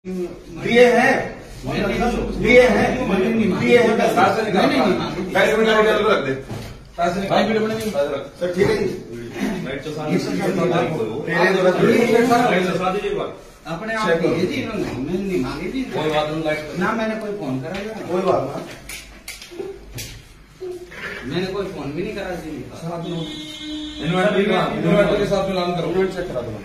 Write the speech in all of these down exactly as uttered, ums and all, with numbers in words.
दिए हैं दिए हैं दिए हैं सर ठीक है अपने आप दिए थी इन्होंने, मैंने नहीं मांगी थी कोई बात नहीं ना, मैंने कोई फोन करा कोई बात ना, मैंने कोई फोन भी नहीं करा जी। इन्वर्टर के साथ मिलान करो, इन्वर्टर चेक करा दो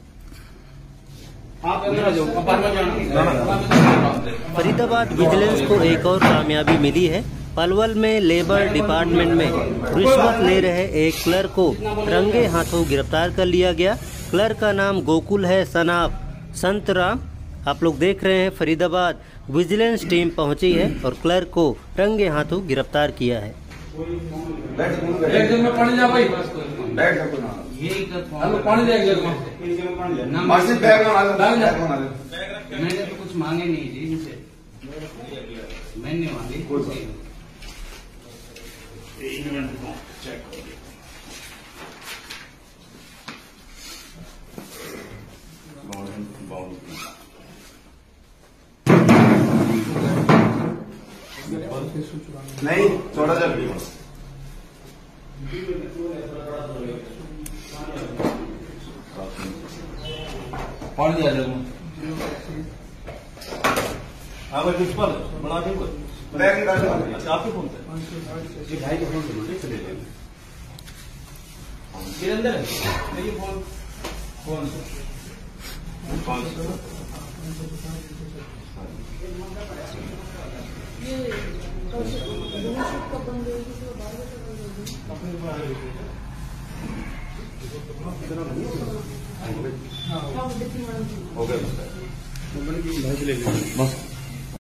आप अंदर आ जाओ। फरीदाबाद विजिलेंस को एक और कामयाबी मिली है। पलवल में लेबर डिपार्टमेंट में रिश्वत ले रहे एक क्लर्क को रंगे हाथों गिरफ्तार कर लिया गया। क्लर्क का नाम गोकुल है सनाब संतराम। आप लोग देख रहे हैं फरीदाबाद विजिलेंस टीम पहुंची है और क्लर्क को रंगे हाथों गिरफ्तार किया है। एक जगह में पानी जा भाई, बैठ जा कोई यही कर पानी जा, एक जगह में पानी जा, मस्जिद बैग में डाल जा। मैंने तो कुछ मांगे नहीं जी इनसे, मैंने नहीं मांगी कोई बात नहीं, थोड़ा सा पानी दिया जाएगा। हाँ भाई प्रिंसिपल बना दे बैग निकाल दो। आपके फोन से भाई के फोन से चले जाएंगे फिर अंदर है ये फोन फोन फोन हो गया बस।